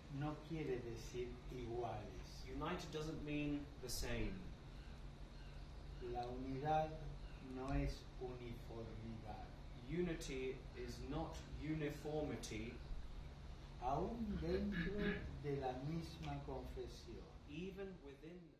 no quiere decir iguales. United doesn't mean the same. La unidad no es uniformidad. Unity is not uniformity. Aún dentro de la misma confesión. Even within